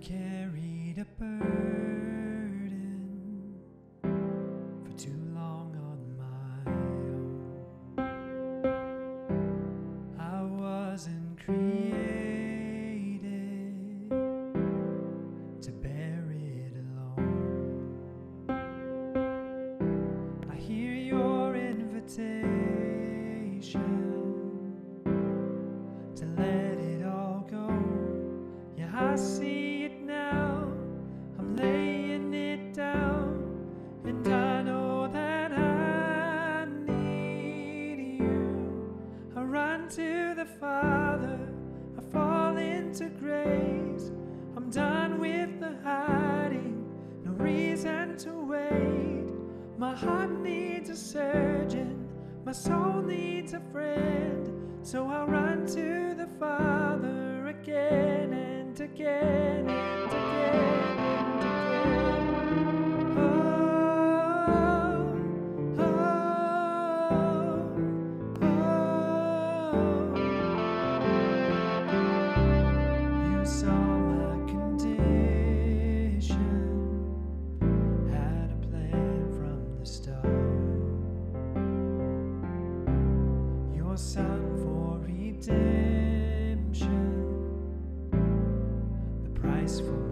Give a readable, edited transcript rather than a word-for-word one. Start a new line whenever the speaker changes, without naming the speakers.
carried a burden for too long on my own. I wasn't created to bear it alone. I hear your invitation to let it all go. Yeah, I see it now, I'm laying it down, and I know that I need you. I run to the Father, I fall into grace. I'm done with the hiding, no reason to wait. My heart needs a surgeon, my soul needs a friend, so I run to the Father again and again and again and again. Oh, oh, oh. You saw my condition, had a plan from the start. Your Son for redemption, the price for